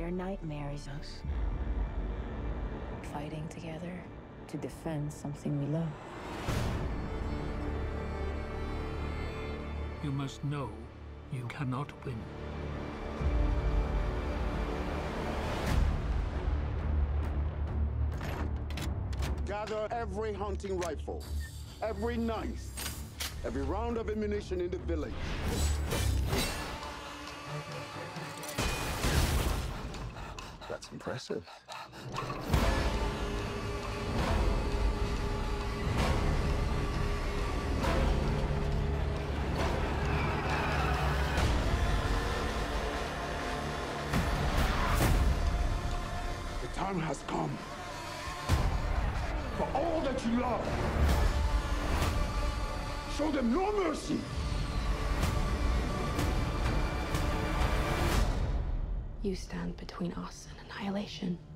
Our nightmare is us fighting together to defend something we love. You must know you cannot win. Gather every hunting rifle, every knife, every round of ammunition in the village. That's impressive. The time has come for all that you love. Show them no mercy. You stand between us and annihilation.